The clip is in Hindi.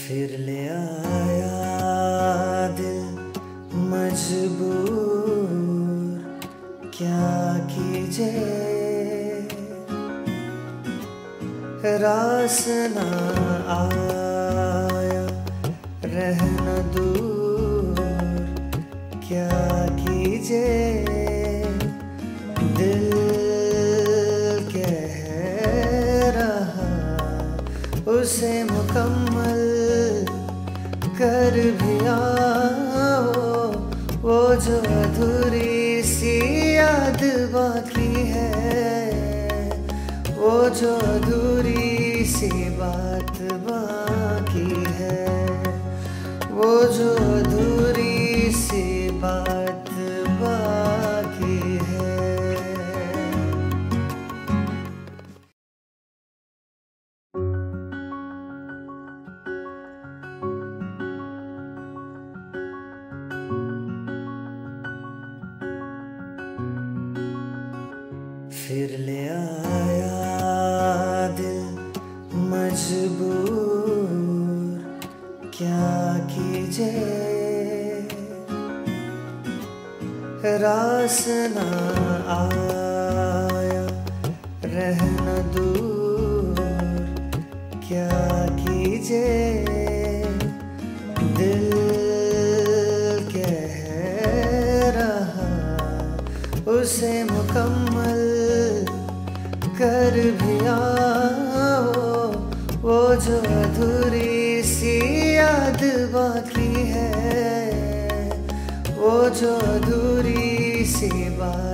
फिर ले आया दिल मजबूर, क्या कीजिए रास ना आया, रहना दूर, क्या कीजिए दिल कह रहा उसे मुकम्मल कर भी आओ, वो जो अधूरी सी याद बाकी है, वो जो अधूरी सी बात बाकी है, वो जो अधूरी सी बात बाकी है। फिर ले आया दिल मजबूर, क्या कीजिए रास ना आया, रहना दूर, क्या कीजिए दिल कह रहा उसे मुकम्मल कर भी आओ, वो जो अधूरी सी याद बाकी है, वो जो अधूरी सी बात